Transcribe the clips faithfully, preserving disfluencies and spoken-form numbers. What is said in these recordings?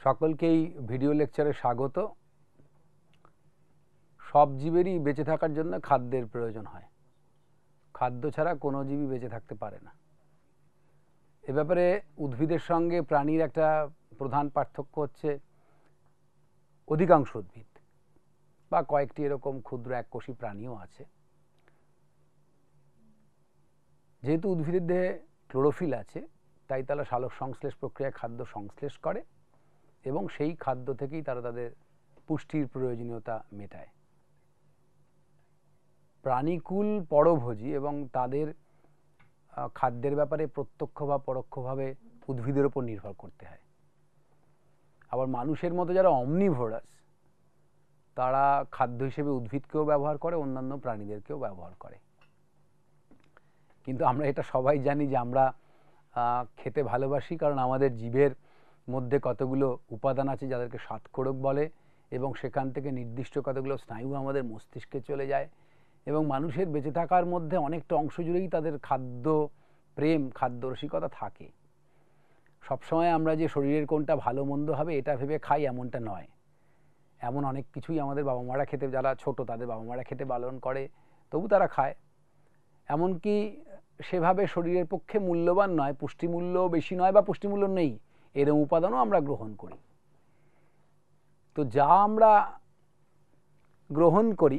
সকলকেই ভিডিও লেকচারে স্বাগত। সব জীবেরই বেঁচে থাকার জন্য খাদ্যের প্রয়োজন হয়। খাদ্য ছাড়া কোনো জীবই বেঁচে থাকতে পারে না। এ ব্যাপারে উদ্ভিদের সঙ্গে প্রাণীর একটা প্রধান পার্থক্য হচ্ছে অধিকাংশ উদ্ভিদ বা কয়েকটি এরকম ক্ষুদ্র এককোষী প্রাণীও আছে, যেহেতু উদ্ভিদের দেহে ক্লোরোফিল আছে তাই তারা সালোক সংশ্লেষ প্রক্রিয়ায় খাদ্য সংশ্লেষ করে এবং সেই খাদ্য থেকেই তারা তাদের পুষ্টির প্রয়োজনীয়তা মেটায়। প্রাণীকুল পরভোজী এবং তাদের খাদ্যের ব্যাপারে প্রত্যক্ষ বা পরোক্ষভাবে উদ্ভিদের উপর নির্ভর করতে হয়। আবার মানুষের মতো যারা অমনিভোরাস তারা খাদ্য হিসেবে উদ্ভিদকেও ব্যবহার করে, অন্যান্য প্রাণীদেরকেও ব্যবহার করে। কিন্তু আমরা এটা সবাই জানি যে আমরা খেতে ভালোবাসি, কারণ আমাদের জীবের মধ্যে কতগুলো উপাদান আছে যাদেরকে স্বাদকোরক বলে এবং সেখান থেকে নির্দিষ্ট কতগুলো স্নায়ু আমাদের মস্তিষ্কে চলে যায় এবং মানুষের বেঁচে থাকার মধ্যে অনেকটা অংশ জুড়েই তাদের খাদ্য প্রেম, খাদ্য রসিকতা থাকে। সবসময় আমরা যে শরীরের কোনটা ভালো মন্দ হবে এটা ভেবে খাই এমনটা নয়। এমন অনেক কিছুই আমাদের বাবা মারা খেতে, যারা ছোট তাদের বাবা মারা খেতে বারণ করে, তবু তারা খায়। এমনকি সেভাবে শরীরের পক্ষে মূল্যবান নয়, পুষ্টিমূল্য বেশি নয় বা পুষ্টিমূল্য নেই এরকম উপাদানও আমরা গ্রহণ করি। তো যা আমরা গ্রহণ করি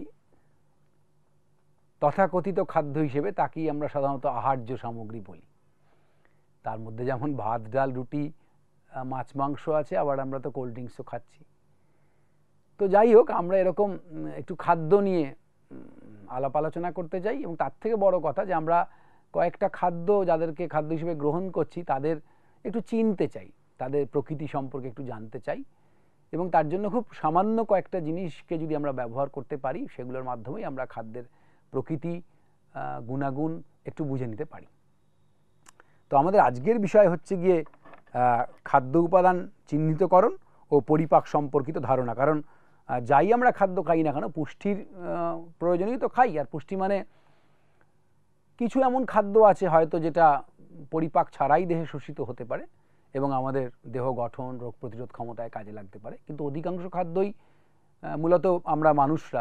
তথাকথিত খাদ্য হিসেবে তাকেই আমরা সাধারণত আহার্য সামগ্রী বলি। তার মধ্যে যেমন ভাত, ডাল, রুটি, মাছ, মাংস আছে, আবার আমরা তো কোল্ড ড্রিঙ্কসও খাচ্ছি। তো যাই হোক, আমরা এরকম একটু খাদ্য নিয়ে আলাপ আলোচনা করতে চাই এবং তার থেকে বড় কথা যে আমরা কয়েকটা খাদ্য যাদেরকে খাদ্য হিসেবে গ্রহণ করছি তাদের একটু চিনতে চাই, তাদের প্রকৃতি সম্পর্কে একটু জানতে চাই এবং তার জন্য খুব সামান্য কয়েকটা জিনিসকে যদি আমরা ব্যবহার করতে পারি সেগুলোর মাধ্যমেই আমরা খাদ্যের প্রকৃতি, গুণাগুণ একটু বুঝে নিতে পারি। তো আমাদের আজকের বিষয় হচ্ছে গিয়ে খাদ্য উপাদান চিহ্নিতকরণ ও পরিপাক সম্পর্কিত ধারণা। কারণ যাই আমরা খাদ্য খাই না কেন পুষ্টির প্রয়োজনেই তো খাই, আর পুষ্টি মানে কিছু এমন খাদ্য আছে হয়তো যেটা পরিপাক ছাড়াই দেহে শোষিত হতে পারে এবং আমাদের দেহ গঠন, রোগ প্রতিরোধ ক্ষমতায় কাজে লাগতে পারে। কিন্তু অধিকাংশ খাদ্যই মূলত আমরা মানুষরা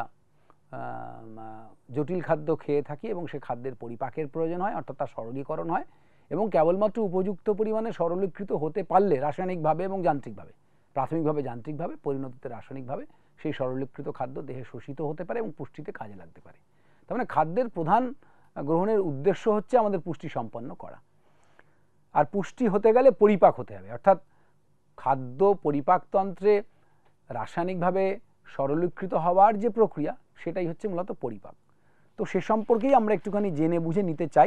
জটিল খাদ্য খেয়ে থাকি এবং সে খাদ্যের পরিপাকের প্রয়োজন হয়, অর্থাৎ তার সরলীকরণ হয় এবং কেবলমাত্র উপযুক্ত পরিমাণে সরলীকৃত হতে পারলে রাসায়নিকভাবে এবং যান্ত্রিকভাবে, প্রাথমিকভাবে যান্ত্রিকভাবে, পরিণতিতে রাসায়নিকভাবে সেই সরলীকৃত খাদ্য দেহে শোষিত হতে পারে এবং পুষ্টিতে কাজে লাগতে পারে। তার মানে খাদ্যের প্রধান গ্রহণের উদ্দেশ্য হচ্ছে আমাদের পুষ্টি সম্পন্ন করা। আর পুষ্টি হতে গেলে পরিপাক হতে হবে, অর্থাৎ খাদ্য পরিপাকতন্ত্রে রাসায়নিকভাবে সরলীকৃত হওয়ার যে প্রক্রিয়া সেটাই হচ্ছে মূলত পরিপাক। তো সে সম্পর্কেই আমরা একটুখানি জেনে বুঝে নিতে চাই।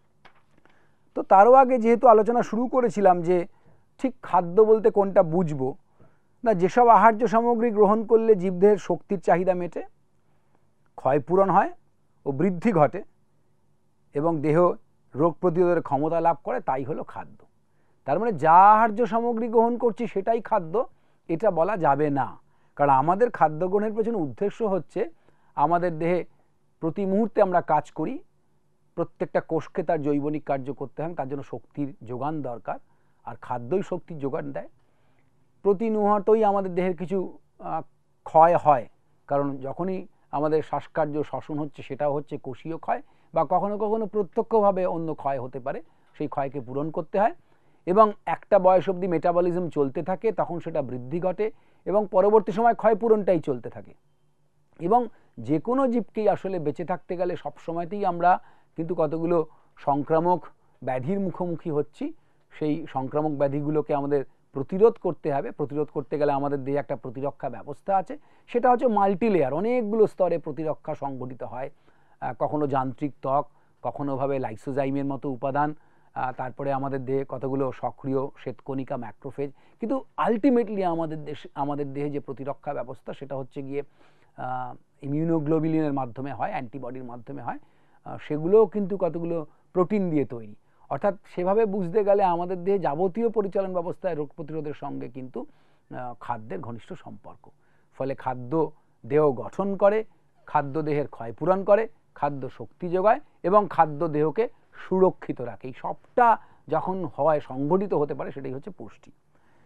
তো তারও আগে যেহেতু আলোচনা শুরু করেছিলাম যে ঠিক খাদ্য বলতে কোনটা বুঝবো না, যেসব আহার্য সামগ্রী গ্রহণ করলে জীবদেহের শক্তির চাহিদা মেটে, ক্ষয়পূরণ হয় ও বৃদ্ধি ঘটে এবং দেহ রোগ প্রতিরোধের ক্ষমতা লাভ করে তাই হলো খাদ্য। তার মানে যা আহার্য সামগ্রী গ্রহণ করছি সেটাই খাদ্য এটা বলা যাবে না, কারণ আমাদের খাদ্য গ্রহণের পেছনে উদ্দেশ্য হচ্ছে আমাদের দেহে প্রতি মুহূর্তে আমরা কাজ করি, প্রত্যেকটা কোষকে তার জৈবনিক কার্য করতে হয়, তার জন্য শক্তির যোগান দরকার, আর খাদ্যই শক্তির যোগান দেয়। প্রতি মুহূর্তেই আমাদের দেহের কিছু ক্ষয় হয়, কারণ যখনই আমাদের শ্বাসকার্য শ্বসন হচ্ছে সেটাও হচ্ছে কোষীয় ক্ষয় বা কখনো কখনো প্রত্যক্ষভাবে অন্য ক্ষয় হতে পারে, সেই ক্ষয়কে পূরণ করতে হয় এবং একটা বয়স অবধি মেটাবলিজম চলতে থাকে, তখন সেটা বৃদ্ধি ঘটে এবং পরবর্তী সময় ক্ষয়পূরণটাই চলতে থাকে। এবং যে কোনো জীবকেই আসলে বেঁচে থাকতে গেলে সবসময়তেই আমরা কিন্তু কতগুলো সংক্রামক ব্যাধির মুখোমুখি হচ্ছি। সেই সংক্রামক ব্যাধিগুলোকে আমাদের প্রতিরোধ করতে হবে। প্রতিরোধ করতে গেলে আমাদের দেহে একটা প্রতিরক্ষা ব্যবস্থা আছে, সেটা হচ্ছে মাল্টি লেয়ার, অনেকগুলো স্তরে প্রতিরক্ষা সংঘটিত হয়। কখনো যান্ত্রিক ত্বক, কখনোভাবে লাইসোজাইমের মতো উপাদান, তারপরে আমাদের দেহে কতগুলো সক্রিয় শ্বেতকণিকা, ম্যাক্রোফেজ, কিন্তু আলটিমেটলি আমাদের দেশ আমাদের দেহে যে প্রতিরক্ষা ব্যবস্থা সেটা হচ্ছে গিয়ে ইমিউনোগ্লোবিলিনের মাধ্যমে হয়, অ্যান্টিবডির মাধ্যমে হয়। সেগুলোও কিন্তু কতগুলো প্রোটিন দিয়ে তৈরি। অর্থাৎ সেভাবে বুঝতে গেলে আমাদের দেহে যাবতীয় পরিচালন ব্যবস্থায় রোগ প্রতিরোধের সঙ্গে কিন্তু খাদ্যের ঘনিষ্ঠ সম্পর্ক। ফলে খাদ্য দেহ গঠন করে, খাদ্য দেহের ক্ষয়পূরণ করে, খাদ্য শক্তি যোগায় এবং খাদ্য দেহকে সুরক্ষিত রাখে। এই সবটা যখন হয়, সংগঠিত হতে পারে, সেটাই হচ্ছে পুষ্টি।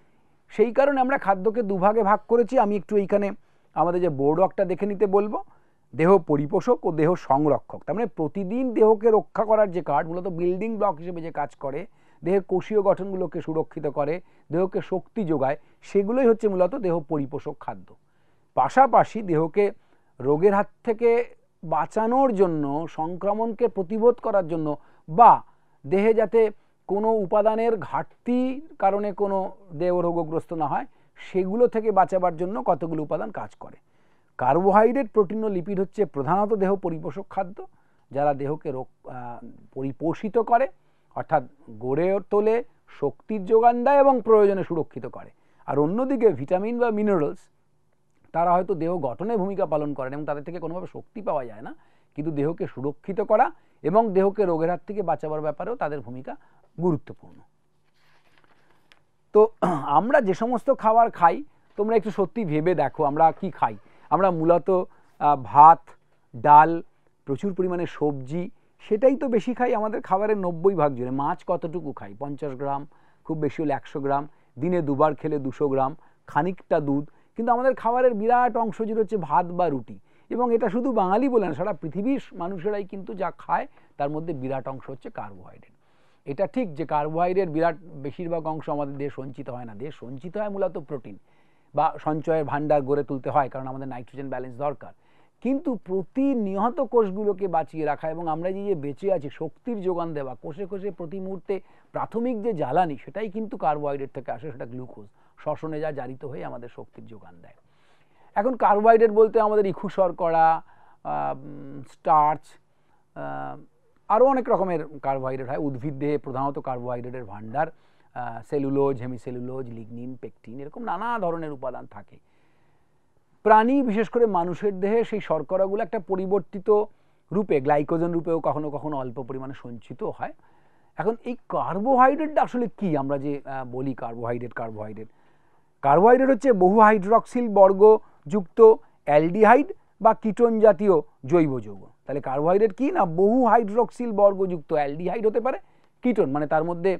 সেই কারণে আমরা খাদ্যকে দুভাগে ভাগ করেছি। আমি একটু এইখানে আমাদের যে বোর্ড ওয়ার্কটা দেখে নিতে বলবো, দেহ পরিপোষক ও দেহ সংরক্ষক। তার মানে প্রতিদিন দেহকে রক্ষা করার যে কাজ, মূলত বিল্ডিং ব্লক হিসেবে যে কাজ করে, দেহের কোষীয় গঠনগুলোকে সুরক্ষিত করে, দেহকে শক্তি যোগায়, সেগুলোই হচ্ছে মূলত দেহ পরিপোষক খাদ্য। পাশাপাশি দেহকে রোগের হাত থেকে বাঁচানোর জন্য, সংক্রমণকে প্রতিরোধ করার জন্য, বা দেহে যাতে কোনো উপাদানের ঘাটতির কারণে কোনো দেহ রোগগ্রস্ত না হয়, সেগুলো থেকে বাঁচাবার জন্য কতগুলো উপাদান কাজ করে। কার্বোহাইড্রেট, প্রোটিন ও লিপিড হচ্ছে প্রধানত দেহ পরিপোষক খাদ্য, যারা দেহকে রোগ পরিপোষিত করে, অর্থাৎ গড়ে তোলে, শক্তির যোগান দেয় এবং প্রয়োজনে সুরক্ষিত করে। আর অন্যদিকে ভিটামিন বা মিনারেলস, তারা হয়তো দেহ গঠনে ভূমিকা পালন করেন এবং তাদের থেকে কোনোভাবে শক্তি পাওয়া যায় না, কিন্তু দেহকে সুরক্ষিত করা এবং দেহকে রোগের হাত থেকে বাঁচাবার ব্যাপারেও তাদের ভূমিকা গুরুত্বপূর্ণ। তো আমরা যে সমস্ত খাবার খাই, তোমরা একটু সত্যি ভেবে দেখো আমরা কি খাই। আমরা মূলত ভাত, ডাল, প্রচুর পরিমাণে সবজি, সেটাই তো বেশি খাই আমাদের খাবারের নব্বই ভাগ জুড়ে। মাছ কতটুকু খাই? পঞ্চাশ গ্রাম, খুব বেশি হলে একশো গ্রাম, দিনে দুবার খেলে দুশো গ্রাম, খানিকটা দুধ। কিন্তু আমাদের খাবারের বিরাট অংশ জুড়ে হচ্ছে ভাত বা রুটি। এবং এটা শুধু বাঙালি বলে না, সারা পৃথিবীর মানুষেরাই কিন্তু যা খায় তার মধ্যে বিরাট অংশ হচ্ছে কার্বোহাইড্রেট। এটা ঠিক যে কার্বোহাইড্রেট বিরাট বেশিরভাগ অংশ আমাদের দেহে সঞ্চিত হয় না, দেহে সঞ্চিত হয় মূলত প্রোটিন বা সঞ্চয়ের ভাণ্ডার গড়ে তুলতে হয়, কারণ আমাদের নাইট্রোজেন ব্যালেন্স দরকার। কিন্তু প্রতিনিয়ত কোষগুলোকে বাঁচিয়ে রাখা এবং আমরা যে বেঁচে আছি, শক্তির যোগান দেওয়া, কোষে কোষে প্রতি মুহূর্তে প্রাথমিক যে জ্বালানি, সেটাই কিন্তু কার্বোহাইড্রেট থেকে আসে, সেটা গ্লুকোজ শ্বসনে যা জারিত হয়ে আমাদের শক্তির যোগান দেয়। এখন কার্বোহাইড্রেট বলতে আমাদের ইক্ষু শর্করা, স্টার্চ, আরও অনেক রকমের কার্বোহাইড্রেট হয়। উদ্ভিদ দেহে প্রধানত কার্বোহাইড্রেটের ভাণ্ডার, সেলুলোজ, হেমিসেলুলোজ, লিগনিন, পেকটিন, এরকম নানা ধরনের উপাদান থাকে। প্রাণী, বিশেষ করে মানুষের দেহে সেই শর্করাগুলো একটা পরিবর্তিত রূপে, গ্লাইকোজেন রূপেও কখনো কখনো অল্প পরিমাণে সঞ্চিত হয়। এখন এই কার্বোহাইড্রেটটা আসলে কি? আমরা যে বলি কার্বোহাইড্রেট কার্বোহাইড্রেট কার্বোহাইড্রেট হচ্ছে বহু হাইড্রক্সিল বর্গযুক্ত অ্যালডিহাইড বা কিটোন জাতীয় জৈব যৌগ। তাহলে কার্বোহাইড্রেট কি না? বহু হাইড্রক্সিল বর্গযুক্ত অ্যালডিহাইড হতে পারে, কিটোন মানে তার মধ্যে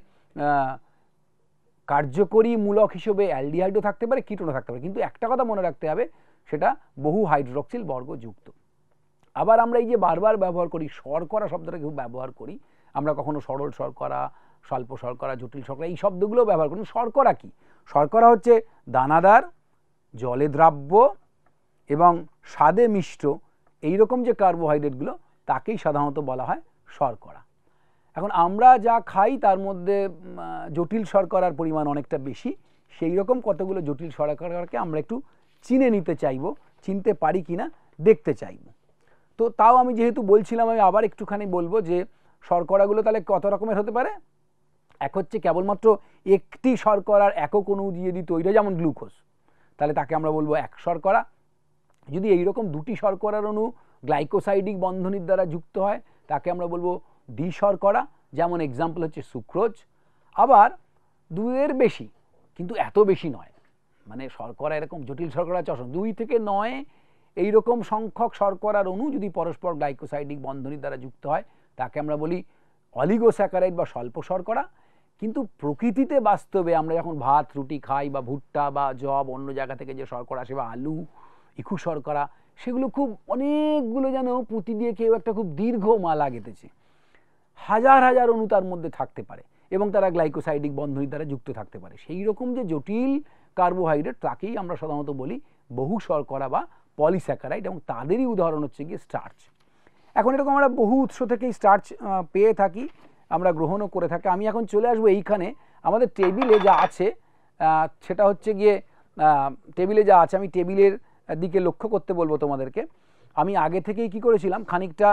কার্যকরী মূলক হিসেবে অ্যালডিহাইডও থাকতে পারে, কিটোনও থাকতে পারে। কিন্তু একটা কথা মনে রাখতে হবে, সেটা বহু হাইড্রক্সিল বর্গযুক্ত। আবার আমরা এই যে বারবার ব্যবহার করি শর্করা শব্দটাকে খুব ব্যবহার করি, আমরা কখনো সরল শর্করা, স্বল্প শর্করা, জটিল শর্করা, এই শব্দগুলো ব্যবহার করি। শর্করা কি? শর্করা হচ্ছে দানাদার, জলে দ্রাব্য এবং স্বাদে মিষ্ট এইরকম যে কার্বোহাইড্রেটগুলো, তাকেই সাধারণত বলা হয় শর্করা। এখন আমরা যা খাই তার মধ্যে জটিল শর্করার পরিমাণ অনেকটা বেশি। সেই রকম কতগুলো জটিল শর্করাকে আমরা একটু চিনে নিতে চাইব, চিনতে পারি কিনা দেখতে চাইব। তো তাও আমি যেহেতু বলছিলাম, আমি আবার একটুখানি বলবো যে শর্করাগুলো তাহলে কত রকমের হতে পারে। এক হচ্ছে কেবলমাত্র একটি শর্করার একক অণু যদি তৈরি, যেমন গ্লুকোজ, তাহলে তাকে আমরা বলবো এক শর্করা। যদি এইরকম দুটি শর্করার অণু গ্লাইকোসাইডিক বন্ধনীর দ্বারা যুক্ত হয়, তাকে আমরা বলবো দ্বি শর্করা, যেমন এক্সাম্পল হচ্ছে সুক্রোজ। আবার দুইয়ের বেশি, কিন্তু এত বেশি নয়, মানে শর্করা এরকম জটিল শর্করা চষণ দুই থেকে নয় এইরকম সংখ্যক শর্করার অণু যদি পরস্পর গ্লাইকোসাইডিক বন্ধনীর দ্বারা যুক্ত হয়, তাকে আমরা বলি অলিগোস্যাকারাইড বা স্বল্প শর্করা। কিন্তু প্রকৃতিতে বাস্তবে আমরা যখন ভাত রুটি খাই বা ভুট্টা বা জব, অন্য জায়গা থেকে যে শর্করা আসে বা আলু, ইক্ষু শর্করা, সেগুলো খুব অনেকগুলো যেন পুঁতি দিয়ে কেউ একটা খুব দীর্ঘ মালা গেঁথেছে, হাজার হাজার অণু তার মধ্যে থাকতে পারে এবং তারা গ্লাইকোসাইডিক বন্ধনীর দ্বারা যুক্ত থাকতে পারে। সেই রকম যে জটিল কার্বোহাইড্রেট, তাকেই আমরা সাধারণত বলি বহু শর্করা বা পলিস্যাকারাইড, এবং তাদেরই উদাহরণ হচ্ছে গিয়ে স্টার্চ। এখন এরকম আমরা বহু উৎস থেকেই স্টার্চ পেয়ে থাকি, আমরা গ্রহণও করে থাকি। আমি এখন চলে আসবো এইখানে আমাদের টেবিলে যা আছে, সেটা হচ্ছে গিয়ে টেবিলে যা আছে, আমি টেবিলের দিকে লক্ষ্য করতে বলবো তোমাদেরকে। আমি আগে থেকেই কি করেছিলাম, খানিকটা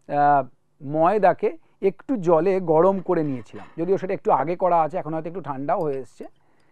ময়দাকে একটু জলে গরম করে নিয়েছিলাম, যদিও সেটা একটু আগে করা আছে, এখন হয়তো একটু ঠান্ডাও হয়ে এসছে।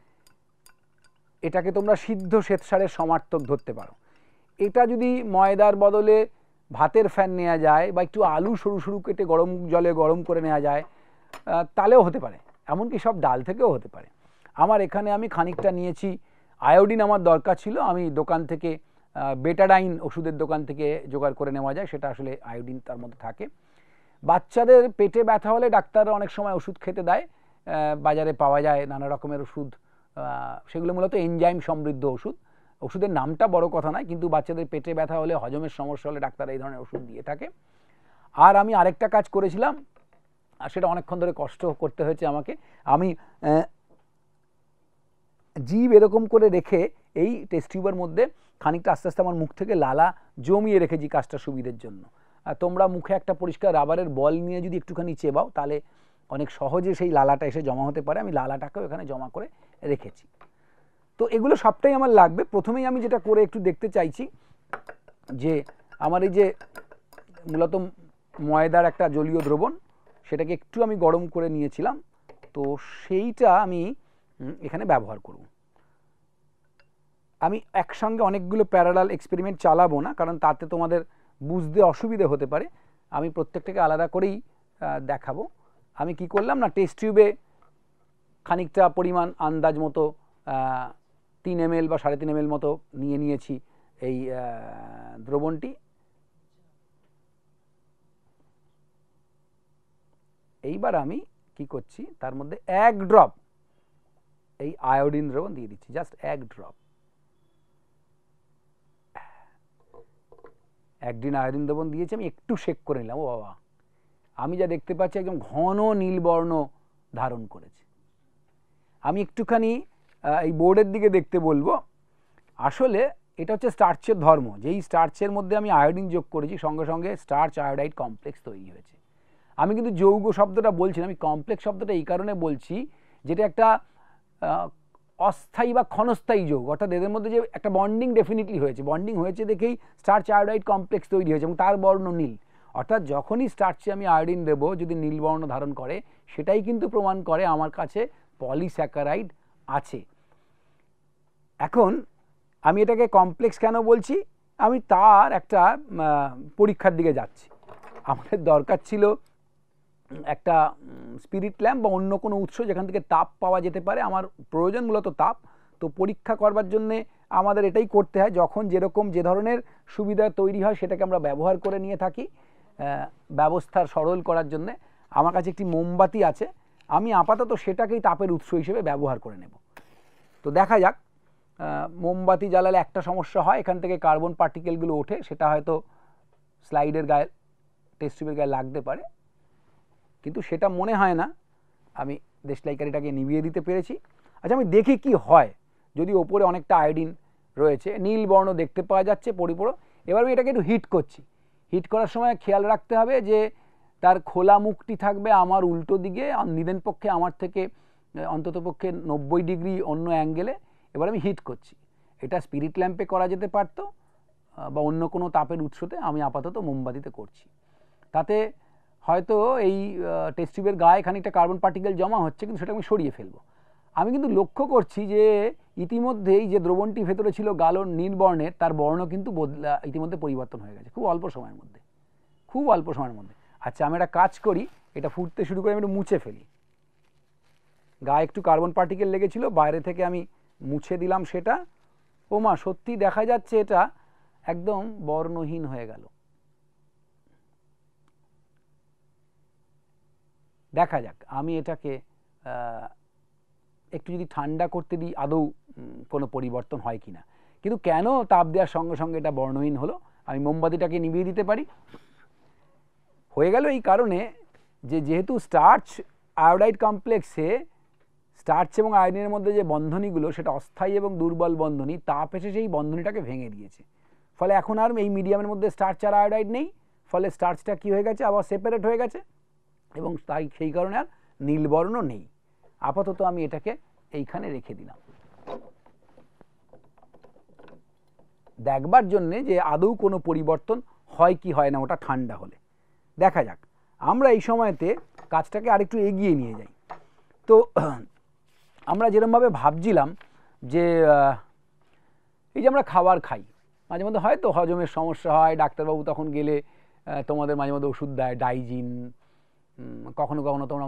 এটাকে তোমরা সিদ্ধ শ্বেতসারের সমার্থক ধরতে পারো। এটা যদি ময়দার বদলে ভাতের ফ্যান নেওয়া যায় বা একটু আলু সরু সরু কেটে গরম জলে গরম করে নেওয়া যায়, তাহলেও হতে পারে। এমনকি সব ডাল থেকেও হতে পারে। আমার এখানে আমি খানিকটা নিয়েছি আয়োডিন, আমার দরকার ছিল, আমি দোকান থেকে বেটাডাইন ওষুধের দোকান থেকে জোগাড় করে নেওয়া যায়, সেটা আসলে আয়োডিন তার মধ্যে থাকে। বাচ্চাদের পেটে ব্যথা হলে ডাক্তাররা অনেক সময় ওষুধ খেতে দেয়, বাজারে পাওয়া যায় নানা রকমের ওষুধ, সেগুলো মূলত এনজাইম সমৃদ্ধ ওষুধ। ওষুধের নামটা বড় কথা নয়, কিন্তু বাচ্চাদের পেটে ব্যথা হলে, হজমের সমস্যা হলে ডাক্তার এই ধরনের ওষুধ দিয়ে থাকে। আর আমি আরেকটা কাজ করেছিলাম, আর সেটা অনেকক্ষণ ধরে কষ্ট করতে হয়েছে আমাকে। আমি জিভ এরকম করে রেখে এই টেস্ট টিউবের মধ্যে খানিকটা আস্তে আস্তে আমার মুখ থেকে লালা জমিয়ে রেখেছি কাজটা সুবিধের জন্য। আর তোমরা মুখে একটা পরিষ্কার রাবারের বল নিয়ে যদি একটুখানি চেবাও, তাহলে অনেক সহজে সেই লালাটা এসে জমা হতে পারে। আমি লালাটাকেও এখানে জমা করে রেখেছি। তো এগুলো সবটাই আমার লাগবে। প্রথমেই আমি যেটা করে একটু দেখতে চাইছি যে আমার এই যে মূলত ময়দার একটা জলীয় দ্রবণ, সেটাকে একটু আমি গরম করে নিয়েছিলাম, তো সেইটা আমি এখানে ব্যবহার করব। আমি একসঙ্গে অনেকগুলো প্যারালাল এক্সপেরিমেন্ট চালাবো না, কারণ তাতে তোমাদের বুঝতে অসুবিধে হতে পারে। আমি প্রত্যেকটাকে আলাদা করেই দেখাবো। আমি কি করলাম না, টেস্ট টিউবে খানিকটা পরিমাণ আন্দাজ মতো তিন এম এল বা সাড়ে তিন এম এল মতো নিয়ে নিয়েছি এই দ্রবণটি। এইবার আমি কি করছি, তার মধ্যে এক ড্রপ এই আয়োডিন দ্রবণ দিয়ে দিচ্ছি, জাস্ট এক ড্রপ। একদিন আয়োডিন দ্রবণ দিয়েছি, আমি একটু শেক করে নিলাম। ও বাবা, আমি যা দেখতে পাচ্ছি একদম ঘন নীলবর্ণ ধারণ করেছে। আমি একটুখানি এই বোর্ডের দিকে দেখতে বলবো। আসলে এটা হচ্ছে স্টার্চের ধর্ম। যেই স্টার্চের মধ্যে আমি আয়োডিন যোগ করেছি, সঙ্গে সঙ্গে স্টার্চ আয়োডাইড কমপ্লেক্স তৈরি হয়েছে। আমি কিন্তু যৌগ শব্দটা বলছি না, আমি কমপ্লেক্স শব্দটা এই কারণে বলছি, যেটা একটা অস্থায়ী বা ক্ষণস্থায়ী যৌগ, অর্থাৎ এদের মধ্যে যে একটা বন্ডিং ডেফিনেটলি হয়েছে, বন্ডিং হয়েছে দেখেই স্টার্চ আয়োডাইড কমপ্লেক্স তৈরি হয়েছে এবং তার বর্ণ নীল। অর্থাৎ যখনই স্টার্চে আমি আয়োডিন দেবো, যদি নীল বর্ণ ধারণ করে, সেটাই কিন্তু প্রমাণ করে আমার কাছে পলিস্যাকারাইড আছে। এখন আমি এটাকে কমপ্লেক্স কেন বলছি, আমি তার একটা পরীক্ষার দিকে যাচ্ছি। আমাদের দরকার ছিল একটা স্পিরিট ল্যাম্প বা অন্য কোনো উৎস যেখান থেকে তাপ পাওয়া যেতে পারে। আমার প্রয়োজন মূলত তাপ। তো পরীক্ষা করবার জন্যে আমাদের এটাই করতে হয়, যখন যেরকম যে ধরনের সুবিধা তৈরি হয় সেটাকে আমরা ব্যবহার করে নিয়ে থাকি ব্যবস্থার সরল করার জন্যে। আমার কাছে একটি মোমবাতি আছে, আমি আপাতত সেটাকেই তাপের উৎস হিসেবে ব্যবহার করে নেব। তো দেখা যাক। মোমবাতি জ্বালালে একটা সমস্যা হয়, এখান থেকে কার্বন পার্টিকেলগুলো ওঠে, সেটা হয়তো স্লাইডের গায়ে, টেস্ট টিউবের গায়ে লাগতে পারে, কিন্তু সেটা মনে হয় না। আমি দেশলাইকারিটাকে নিভিয়ে দিতে পেরেছি। আচ্ছা, আমি দেখি কি হয় যদি ওপরে অনেকটা আয়োডিন রয়েছে, নীল বর্ণ দেখতে পাওয়া যাচ্ছে পরিপূরক। এবার আমি এটাকে একটু হিট করছি। হিট করার সময় খেয়াল রাখতে হবে যে তার খোলা মুখটি থাকবে আমার উল্টো দিকে, নিদেন পক্ষে আমার থেকে অন্তত পক্ষে নব্বই ডিগ্রি অন্য অ্যাঙ্গেলে। এবার আমি হিট করছি। এটা স্পিরিট ল্যাম্পে করা যেতে পারতো বা অন্য কোনো তাপের উৎসতে, আমি আপাতত মোমবাতিতে করছি। তাতে হয়তো এই টেস্ট টিউবের গায়ে খানিকটা কার্বন পার্টিকেল জমা হচ্ছে, কিন্তু সেটা আমি সরিয়ে ফেলবো। আমি কিন্তু লক্ষ্য করছি যে ইতিমধ্যেই যে দ্রবণটি ভেতরে ছিল গাঢ় নীল বর্ণের, তার বর্ণ কিন্তু বদলা ইতিমধ্যে পরিবর্তন হয়ে গেছে খুব অল্প সময়ের মধ্যে, খুব অল্প সময়ের মধ্যে। আচ্ছা, আমি একটা কাজ করি, এটা ফুটতে শুরু করে আমি একটু মুছে ফেলি। গায়ে একটু কার্বন পার্টিকেল লেগেছিল, বাইরে থেকে আমি মুছে দিলাম সেটা। ও মা, সত্যি দেখা যাচ্ছে এটা একদম বর্ণহীন হয়ে গেল। দেখা যাক, আমি এটাকে একটু যদি ঠান্ডা করতে দিই আদৌ কোনো পরিবর্তন হয় কিনা। কিন্তু কেন তাপ দেওয়ার সঙ্গে সঙ্গে এটা বর্ণহীন হলো, আমি মোমবাতিটাকে নিভিয়ে দিতে পারি। হয়ে গেল এই কারণে যে যেহেতু স্টার্চ আয়োডাইড কমপ্লেক্সে স্টার্চ এবং আয়োডিনের মধ্যে যে বন্ধনীগুলো, সেটা অস্থায়ী এবং দুর্বল বন্ধনী, তাপ এসে সেই বন্ধনীটাকে ভেঙে দিয়েছে। ফলে এখন আর এই মিডিয়ামের মধ্যে স্টার্চ আর আয়োডাইড নেই। ফলে স্টার্চটা কী হয়ে গেছে, আবার সেপারেট হয়ে গেছে, এবং তাই সেই কারণে আর নীলবর্ণ নেই। আপাতত আমি এটাকে এইখানে রেখে দিলাম দেখবার জন্যে যে আদৌ কোনো পরিবর্তন হয় কি হয় না ওটা ঠান্ডা হলে। দেখা যাক। আমরা এই সময়তে কাজটাকে আরেকটু এগিয়ে নিয়ে যাই। তো আমরা যেরকমভাবে ভাবছিলাম যে এই যে আমরা খাবার খাই, মাঝে মধ্যে হয়তো হজমের সমস্যা হয়, ডাক্তারবাবু তখন গেলে তোমাদের মাঝে মধ্যে ওষুধ দেয়, ডাইজিন, কখনো কখনো তোমরা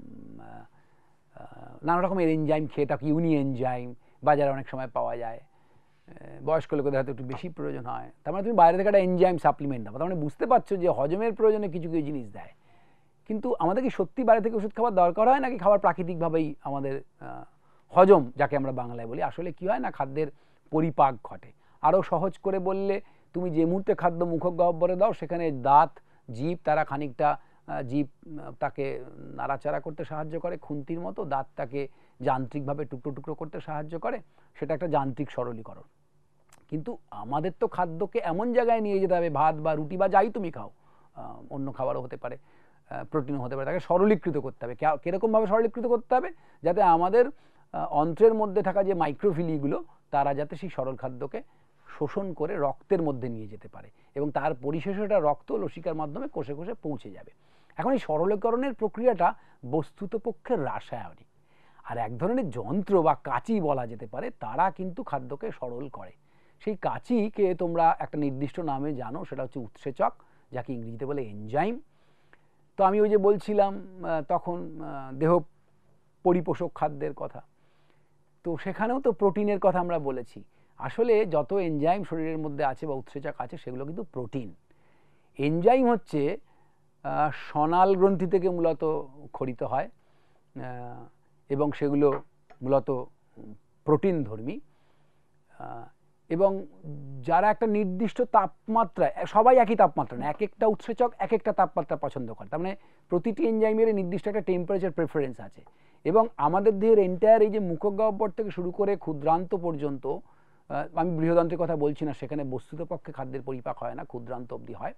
নানা রকমের এনজাইম খেয়ে থাকি, ইউনি এনজাইম বাজারে অনেক সময় পাওয়া যায়। বয়স্ক লোকেদের হয়তো একটু বেশি প্রয়োজন হয়, তার মানে তুমি বাইরে থেকে একটা এনজাইম সাপ্লিমেন্ট দাও, তার মানে বুঝতে পারছো যে হজমের প্রয়োজনে কিছু কিছু জিনিস দেয়। কিন্তু আমাদের কি সত্যি বাইরে থেকে ওষুধ খাবার দরকার হয়, নাকি খাবার প্রাকৃতিকভাবেই আমাদের হজম যাকে আমরা বাংলায় বলি, আসলে কি হয় না খাদ্যের পরিপাক ঘটে। আরও সহজ করে বললে তুমি যে মুহূর্তে খাদ্য মুখগহ্বরে দাও সেখানে দাঁত জিভ তারা খানিকটা জিভ তাকে নাড়াচাড়া করতে সাহায্য করে, খুন্তির মতো দাঁত তাকে যান্ত্রিকভাবে টুকরো টুকরো করতে সাহায্য করে, সেটা একটা যান্ত্রিক সরলীকরণ। কিন্তু আমাদের তো খাদ্যকে এমন জায়গায় নিয়ে যেতে হবে, ভাত বা রুটি বা যাই তুমি খাও, অন্য খাবারও হতে পারে, প্রোটিনও হতে পারে, তাকে সরলীকৃত করতে হবে। কীরকমভাবে সরলীকৃত করতে হবে? যাতে আমাদের অন্ত্রের মধ্যে থাকা যে মাইক্রোভিলিগুলো তারা যাতে সেই সরল খাদ্যকে শোষণ করে রক্তের মধ্যে নিয়ে যেতে পারে এবং তার পরিশেষটা রক্ত লসিকার মাধ্যমে কোষে কোষে পৌঁছে যাবে। এখন এই সরলীকরণের প্রক্রিয়াটা বস্তুতপক্ষে রাসায়নিক, আর এক ধরনের যন্ত্র বা কাঁচি বলা যেতে পারে তারা কিন্তু খাদ্যকে সরল করে। সেই কাঁচিকে তোমরা একটা নির্দিষ্ট নামে জানো, সেটা হচ্ছে উৎসেচক, যাকে ইংরেজিতে বলে এনজাইম। তো আমি ওই যে বলছিলাম তখন দেহ পরিপোষক খাদ্যের কথা, তো সেখানেও তো প্রোটিনের কথা আমরা বলেছি। আসলে যত এনজাইম শরীরের মধ্যে আছে বা উৎসেচক আছে সেগুলো কিন্তু প্রোটিন। এনজাইম হচ্ছে সনাল গ্রন্থি থেকে মূলত ক্ষরিত হয় এবং সেগুলো মূলত প্রোটিন ধর্মী, এবং যারা একটা নির্দিষ্ট তাপমাত্রায়, সবাই একই তাপমাত্রা না, এক একটা উৎসেচক এক একটা তাপমাত্রা পছন্দ করে, তার মানে প্রতিটি এনজাইমের নির্দিষ্ট একটা টেম্পারেচার প্রেফারেন্স আছে। এবং আমাদের দেহের এন্টায়ার এই যে মুখগহ্বর থেকে শুরু করে ক্ষুদ্রান্ত পর্যন্ত, আমি বৃহদান্ত্রের কথা বলছি না, সেখানে বস্তুতপক্ষে খাদ্যের পরিপাক হয় না, ক্ষুদ্রান্ত অবধি হয়,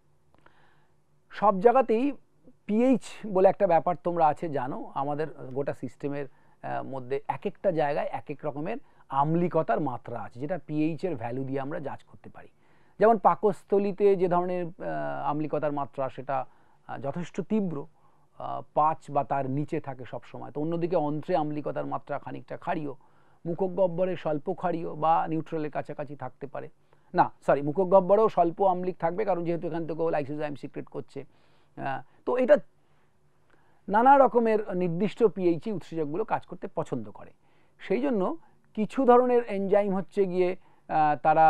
সব জায়গাতেই পিএইচ বলে একটা ব্যাপার তোমরা আছে জানো। আমাদের গোটা সিস্টেমের মধ্যে এক একটা জায়গায় এক এক রকমের আম্লিকতার মাত্রা আছে, যেটা পিএইচের ভ্যালু দিয়ে আমরা জাজ করতে পারি। যেমন পাকস্থলিতে যে ধরনের আম্লিকতার মাত্রা সেটা যথেষ্ট তীব্র, পাঁচ বা তার নিচে থাকে সব সময়। তো অন্যদিকে অন্ত্রে আম্লিকতার মাত্রা খানিকটা ক্ষারীয়, মুখগহ্বরে স্বল্প ক্ষারীয় বা নিউট্রালের কাছাকাছি থাকতে পারে। না সরি মুখগহ্বরেও স্বল্প আম্লিক থাকবে, কারণ যেহেতু এখান থেকেও লাইসোজাইম সিক্রেট করছে। তো এটা নানা রকমের নির্দিষ্ট পিএইচই উৎসেচকগুলো কাজ করতে পছন্দ করে। সেই জন্য কিছু ধরনের এনজাইম হচ্ছে গিয়ে তারা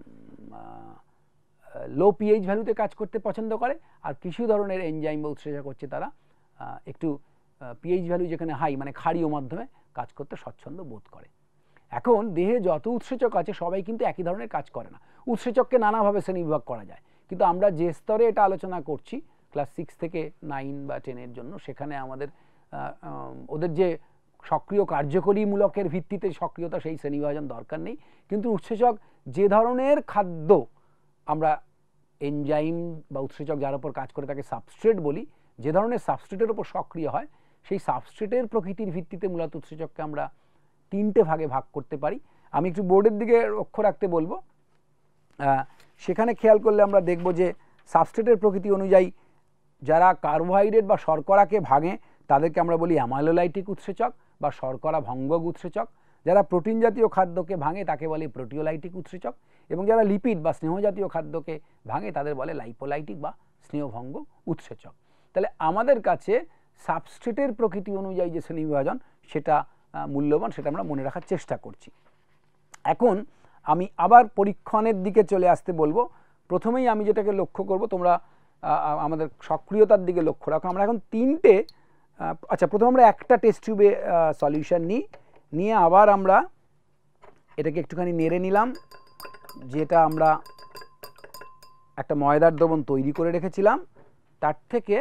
লো পিএইচ ভ্যালুতে কাজ করতে পছন্দ করে, আর কিছু ধরনের এনজাইম বা উৎসেচক হচ্ছে তারা একটু পিএইচ ভ্যালু যেখানে হাই মানে ক্ষারীয় মাধ্যমে কাজ করতে স্বচ্ছন্দ বোধ করে। এখন দেহে যত উৎসেচক আছে সবাই কিন্তু একই ধরনের কাজ করে না। উৎসেচককে নানাভাবে শ্রেণীবিভাগ করা যায়, কিন্তু আমরা যে স্তরে এটা আলোচনা করছি ক্লাস সিক্স থেকে নাইন বা টেনের জন্য, সেখানে আমাদের ওদের যে সক্রিয় কার্যকরীমূলকের ভিত্তিতে সক্রিয়তা সেই শ্রেণীবিভাজন দরকার নেই। কিন্তু উৎসেচক যে ধরনের খাদ্য আমরা এনজাইম বা উৎসেচক যার উপর কাজ করে তাকে সাবস্ট্রেট বলি, যে ধরনের সাবস্ট্রেটের উপর সক্রিয় হয় সেই সাবস্ট্রেটের প্রকৃতির ভিত্তিতে মূলত উৎসেচককে আমরা তিনটে ভাগে ভাগ করতে পারি। আমি একটু বোর্ডের দিকে লক্ষ্য রাখতে বলবো, সেখানে খেয়াল করলে আমরা দেখব যে সাবস্ট্রেটের প্রকৃতি অনুযায়ী যারা কার্বোহাইড্রেট বা শর্করাকে ভাঙে তাদেরকে আমরা বলি অ্যামাইলোলাইটিক উৎসেচক বা শর্করা ভঙ্গক উৎসেচক, যারা প্রোটিন জাতীয় খাদ্যকে ভাঙে তাকে বলে প্রোটিওলাইটিক উৎসেচক, এবং যারা লিপিড বা স্নেহ জাতীয় খাদ্যকে ভাঙে তাদের বলে লাইপোলাইটিক বা স্নেহভঙ্গ উৎসেচক। তাহলে আমাদের কাছে সাবস্ট্রেটের প্রকৃতি অনুযায়ী যে শ্রেণীবিভাজন সেটা মূল্যবান, সেটা আমরা মনে রাখার চেষ্টা করছি। এখন আমি আবার পরীক্ষণের দিকে চলে আসতে বলবো। প্রথমেই আমি যেটাকে লক্ষ্য করব, তোমরা আমাদের সক্রিয়তার দিকে লক্ষ্য রাখো। আমরা এখন তিনটে, আচ্ছা প্রথমে আমরা একটা টেস্ট টিউবে সলিউশন নিই, নিয়ে আবার আমরা এটাকে একটুখানি নেড়ে নিলাম, যেটা আমরা একটা ময়দার দ্রবণ তৈরি করে রেখেছিলাম, তার থেকে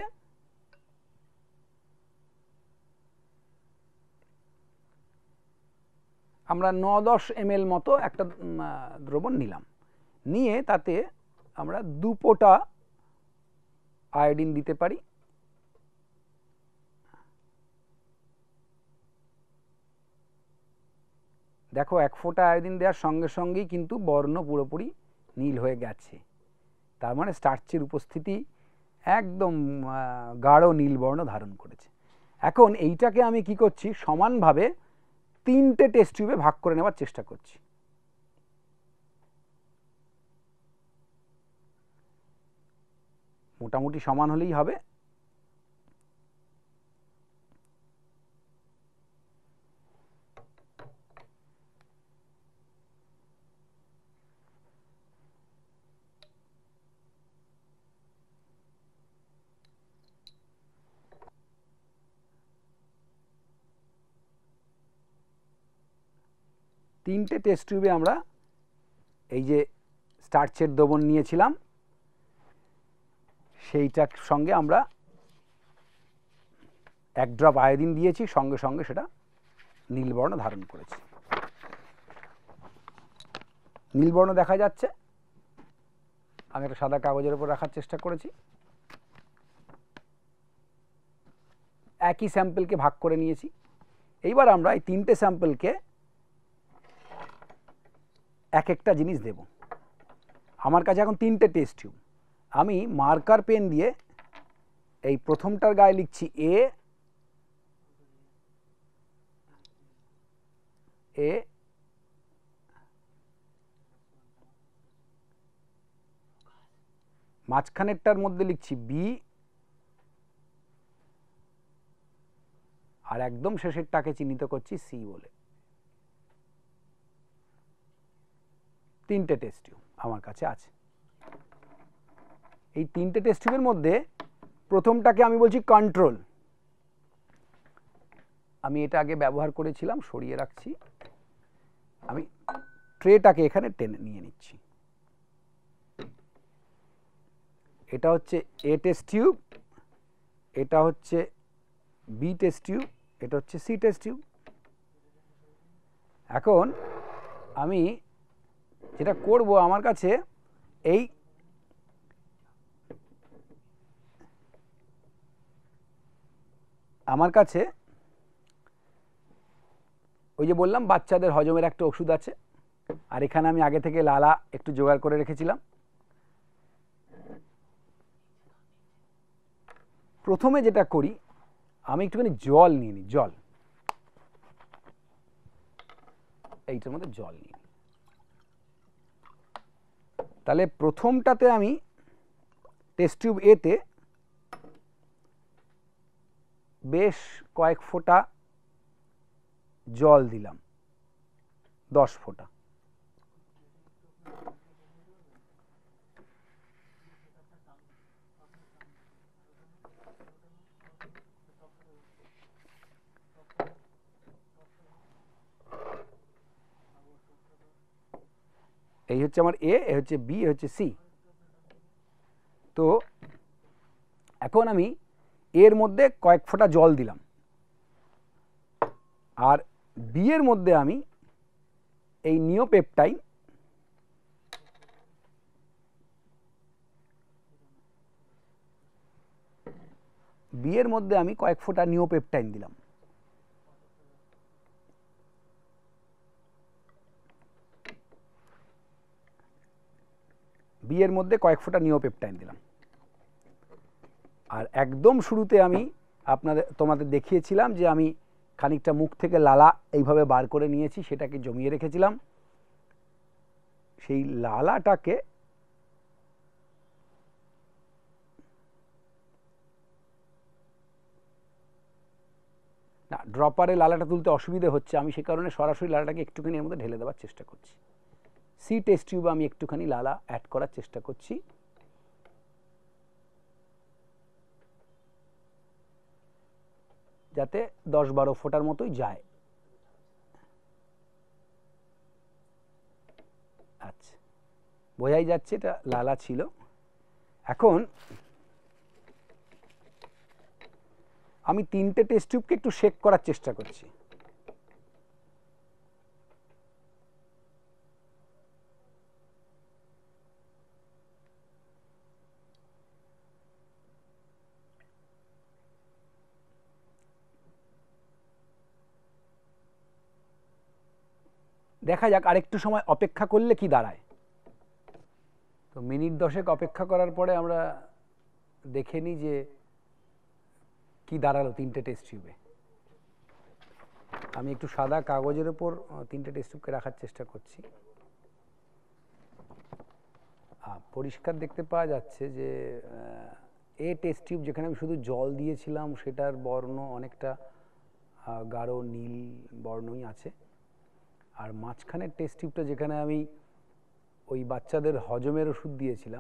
আমরা ন দশ এম এল মতো একটা দ্রবণ নিলাম, নিয়ে তাতে আমরা দু ফোঁটা আয়োডিন দিতে পারি। দেখো এক ফোঁটা আয়োডিন দেওয়ার সঙ্গে সঙ্গেই কিন্তু বর্ণ পুরোপুরি নীল হয়ে গেছে, তার মানে স্টার্চের উপস্থিতি একদম গাঢ় নীল বর্ণ ধারণ করেছে। এখন এইটাকে আমি কি করছি, সমানভাবে তিনটে টেস্ট টিউবে ভাগ করে নেওয়ার চেষ্টা করছি। মোটামুটি সমান হলেই হবে। তিনটে টেস্ট টিউবে আমরা এই যে স্টার্চের দ্রবণ নিয়েছিলাম সেইটার সঙ্গে আমরা এক ড্রপ আয়োডিন দিয়েছি, সঙ্গে সঙ্গে সেটা নীলবর্ণ ধারণ করেছে। নীলবর্ণ দেখা যাচ্ছে, আমি একটা সাদা কাগজের উপর রাখার চেষ্টা করেছি। একই স্যাম্পলকে ভাগ করে নিয়েছি। এইবার আমরা এই তিনটে স্যাম্পলকে এক একটা জিনিস দেব। আমার কাছে এখন তিনটে টেস্ট টিউব। আমি মার্কার পেন দিয়ে এই প্রথমটার গায়ে লিখছি এ এ মাঝখানেরটার মধ্যে লিখছি বি, আর একদম শেষেরটাকে চিহ্নিত করছি সি বলে। তিনটে টেস্ট টিউব আমার কাছে আছে। এই তিনটে টেস্ট টিউবের মধ্যে প্রথমটাকে আমি বলছি কন্ট্রোল। আমি এটা আগে ব্যবহার করেছিলাম, সরিয়ে রাখছি। আমি ট্রেটাকে এখানে টেনে নিয়ে নিচ্ছি। এটা হচ্ছে এ টেস্ট টিউব, এটা হচ্ছে বি টেস্ট টিউব, এটা হচ্ছে সি টেস্ট টিউব। এখন আমি যেটা করব, আমার কাছে এই আমার কাছে ওই যে বললাম বাচ্চাদের হজমের একটা ওষুধ আছে, আর এখানে আমি আগে থেকে লালা একটু জোগাড় করে রেখেছিলাম। প্রথমে যেটা করি, আমি একটুখানি জল নিয়ে নিই। জল, এইটার মধ্যে জল নিই। তাহলে প্রথমটাতে আমি টেস্ট টিউব এতে বেশ কয়েক ফোঁটা জল দিলাম, দশ ফোঁটা। এই হচ্ছে আমার এ, এ হচ্ছে বি, এ হচ্ছে সি। তো এখন আমি এর মধ্যে কয়েক ফোঁটা জল দিলাম, আর বি এর মধ্যে আমি এই নিওপেপটাইন বি এর মধ্যে আমি কয়েক ফোঁটা নিওপেপটাইন দিলাম। বি এর মধ্যে কয়েক ফোঁটা নিওপেপটাইন দিলাম। আর একদম শুরুতে আমি আপনাদের তোমাদের দেখিয়েছিলাম যে আমি খানিকটা মুখ থেকে লালা এইভাবে বার করে নিয়েছি, সেটাকে জমিয়ে রেখেছিলাম। সেই লালাটাকে না, ড্রপারে লালাটা তুলতে অসুবিধে হচ্ছে, আমি সে কারণে সরাসরি লালাটাকে একটুখানি এর মধ্যে ঢেলে দেওয়ার চেষ্টা করছি। সি টেস্ট টিউবে আমি একটুখানি লালা অ্যাড করার চেষ্টা করছি। যাতে দশ বারো ফোঁটার মতোই যায়। আচ্ছা, বোঝাই যাচ্ছে এটা লালা ছিল। এখন আমি তিনটে টেস্ট টিউবকে একটু শেক করার চেষ্টা করছি। দেখা যাক আরেকটু সময় অপেক্ষা করলে কি দাঁড়ায়। তো মিনিট দশেক অপেক্ষা করার পরে আমরা দেখে নিই যে কি দাঁড়ালো তিনটে টেস্ট টিউবে। আমি একটু সাদা কাগজের উপর তিনটে টেস্ট টিউবকে রাখার চেষ্টা করছি। পরিষ্কার দেখতে পাওয়া যাচ্ছে যে এ টেস্ট টিউব যেখানে আমি শুধু জল দিয়েছিলাম সেটার বর্ণ অনেকটা গাঢ় নীল বর্ণই আছে, আর মাঝখানের টেস্ট টিউবটা যেখানে আমি ওই বাচ্চাদের হজমের ওষুধ দিয়েছিলাম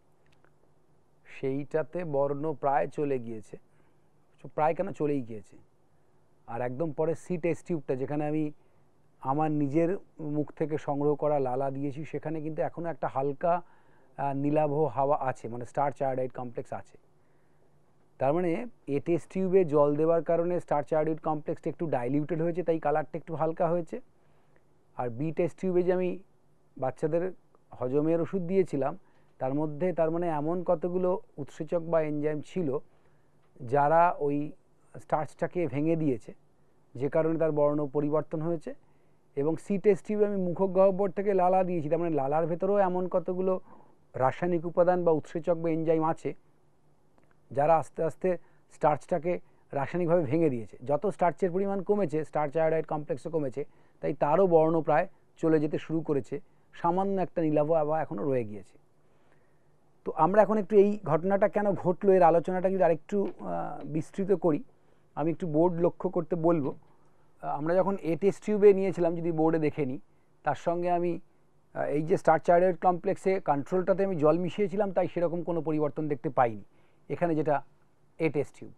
সেইটাতে বর্ণ প্রায় চলে গিয়েছে, প্রায় কেন চলেই গিয়েছে। আর একদম পরে সি টেস্ট টিউবটা যেখানে আমি আমার নিজের মুখ থেকে সংগ্রহ করা লালা দিয়েছি, সেখানে কিন্তু এখনও একটা হালকা নীলাভ হাওয়া আছে, মানে স্টার্চ আয়োডাইড কমপ্লেক্স আছে। তার মানে এ টেস্ট টিউবে জল দেওয়ার কারণে স্টার্চ আয়োডাইড কমপ্লেক্সটা একটু ডাইলিউটেড হয়েছে, তাই কালারটা একটু হালকা হয়েছে। আর বি টেস্ট টিউবে যে আমি বাচ্চাদের হজমের ওষুধ দিয়েছিলাম, তার মধ্যে তার মানে এমন কতগুলো উৎসেচক বা এনজাইম ছিল যারা ওই স্টার্চটাকে ভেঙে দিয়েছে, যে কারণে তার বর্ণ পরিবর্তন হয়েছে। এবং সি টেস্ট টিউবে আমি মুখক গহ্বর থেকে লালা দিয়েছি, তার মানে লালার ভেতরেও এমন কতগুলো রাসায়নিক উপাদান বা উৎসেচক বা এনজাইম আছে যারা আস্তে আস্তে স্টার্চটাকে রাসায়নিকভাবে ভেঙে দিয়েছে। যত স্টার্চের পরিমাণ কমেছে, স্টার্চ আয়োডাইড কমপ্লেক্সও কমেছে, তাই তারও বর্ণ প্রায় চলে যেতে শুরু করেছে, সামান্য একটা নীলাভ আভা এখনও রয়ে গিয়েছে। তো আমরা এখন একটু এই ঘটনাটা কেন ঘটলো এর আলোচনাটা যদি আরেকটু বিস্তৃত করি, আমি একটু বোর্ড লক্ষ্য করতে বলবো। আমরা যখন এ টেস্ট টিউবে নিয়েছিলাম, যদি বোর্ডে দেখে নিই, তার সঙ্গে আমি এই যে স্টার্চ আয়োডাইড কমপ্লেক্সে কন্ট্রোলটাতে আমি জল মিশিয়েছিলাম, তাই সেরকম কোনো পরিবর্তন দেখতে পাইনি এখানে, যেটা এ টেস্ট টিউব।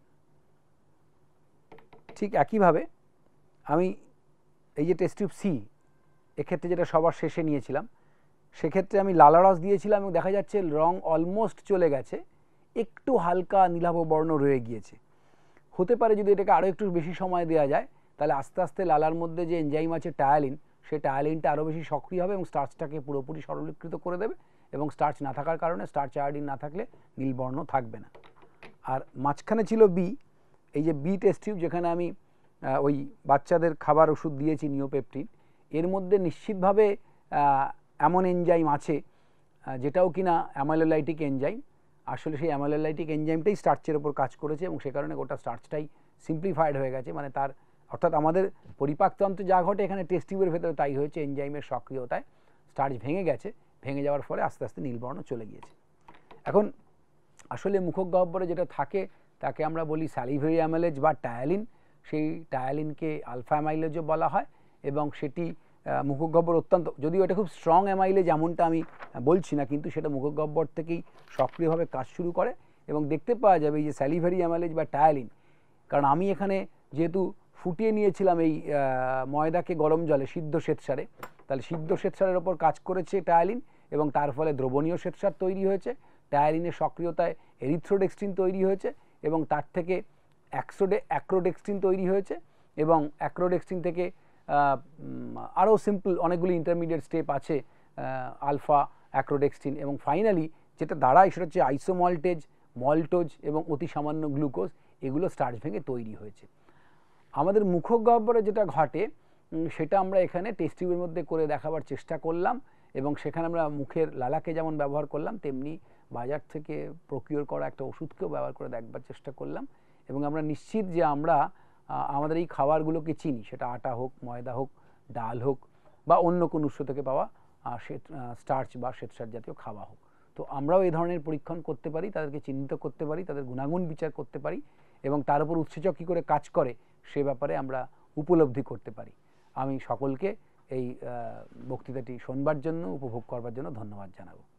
ঠিক একইভাবে আমি এই যে টেস্ট টিউব সি, এক্ষেত্রে যেটা সবার শেষে নিয়েছিলাম, সেক্ষেত্রে আমি লালা রস দিয়েছিলাম এবং দেখা যাচ্ছে রং অলমোস্ট চলে গেছে, একটু হালকা নীলাভ বর্ণ রয়ে গিয়েছে। হতে পারে যদি এটাকে আরও একটু বেশি সময় দেওয়া যায়, তাহলে আস্তে আস্তে লালার মধ্যে যে এনজাইম আছে টায়ালিন, সেই টায়ালিনটা আরও বেশি সক্রিয় হবে এবং স্টার্চটাকে পুরোপুরি সরলীকৃত করে দেবে। এবং স্টার্চ না থাকার কারণে, স্টার্চ আয়োডিন না থাকলে নীলবর্ণ থাকবে না। আর মাঝখানে ছিল বি, এই যে বি টেস্ট টিউব, যেখানে আমি ওই বাচ্চাদের খাবার ওষুধ দিয়েছি নিওপেপটিন। এর মধ্যে নিশ্চিতভাবে এমন এনজাইম আছে যেটাও কিনা অ্যামাইলোলাইটিক এনজাইম। আসলে সেই অ্যামাইলোলাইটিক এনজাইমটাই স্টার্চের ওপর কাজ করেছে এবং সে কারণে গোটা স্টার্চটাই সিম্পলিফাইড হয়ে গেছে। মানে তার অর্থাৎ আমাদের পরিপাকতন্ত্রে যা ঘটে, এখানে টেস্ট টিউবের ভেতরে তাই হয়েছে। এনজাইমের সক্রিয়তায় স্টার্চ ভেঙে গেছে, ভেঙে যাওয়ার ফলে আস্তে আস্তে নীলবর্ণ চলে গিয়েছে। এখন আসলে মুখক গহ্বরে যেটা থাকে তাকে আমরা বলি স্যালিভারি অ্যামাইলেজ বা টায়ালিন। সেই টায়ালিনকে আলফা অ্যামাইলেজও বলা হয় এবং সেটি মুখক গহ্বর অত্যন্ত, যদিও এটা খুব স্ট্রং অ্যামাইলেজ এমনটা আমি বলছি না, কিন্তু সেটা মুখক গহ্বর থেকেই সক্রিয়ভাবে কাজ শুরু করে এবং দেখতে পাওয়া যাবে এই যে স্যালিভারি অ্যামাইলেজ বা টায়ালিন। কারণ আমি এখানে যেহেতু ফুটিয়ে নিয়েছিলাম এই ময়দাকে গরম জলে সিদ্ধ শ্বেতসারে, তাহলে সিদ্ধ শ্বেতসারের ওপর কাজ করেছে টায়ালিন এবং তার ফলে দ্রবণীয় শ্বেতসার তৈরি হয়েছে। টায়ালিনের সক্রিয়তায় এরিথ্রোডেক্সট্রিন তৈরি হয়েছে এবং তার থেকে অ্যাক্সোডে অ্যাক্রোডেক্সট্রিন তৈরি হয়েছে এবং অ্যাক্রোডেক্সট্রিন থেকে আরও সিম্পল অনেকগুলি ইন্টারমিডিয়েট স্টেপ আছে, আলফা অ্যাক্রোডেক্সট্রিন, এবং ফাইনালি যেটা দাঁড়ায় সেটা হচ্ছে আইসোমল্টেজ, মল্টোজ এবং অতি সামান্য গ্লুকোজ। এগুলো স্টার্চ ভেঙে তৈরি হয়েছে। আমাদের মুখক গহ্বরে যেটা ঘটে সেটা আমরা এখানে টেস্ট টিউবের মধ্যে করে দেখাবার চেষ্টা করলাম এবং সেখানে আমরা মুখের লালাকে যেমন ব্যবহার করলাম, তেমনি বাজার থেকে প্রকিওর করা একটা ওষুধকেও ব্যবহার করে দেখবার চেষ্টা করলাম। এবং আমরা নিশ্চিত যে আমরা আমাদের এই খাবারগুলোকে চিনি, সেটা আটা হোক, ময়দা হোক, ডাল হোক বা অন্য কোনো উৎস থেকে পাওয়া স্টার্চ বা শ্বেতসার জাতীয় খাওয়া হোক। তো আমরাও এই ধরনের পরীক্ষণ করতে পারি, তাদেরকে চিহ্নিত করতে পারি, তাদের গুণাগুণ বিচার করতে পারি এবং তার উপর উৎসেচক কী করে কাজ করে সে ব্যাপারে আমরা উপলব্ধি করতে পারি। আমি সকলকে এই বক্তৃতাটি শোনবার জন্য, উপভোগ করবার জন্য ধন্যবাদ জানাবো।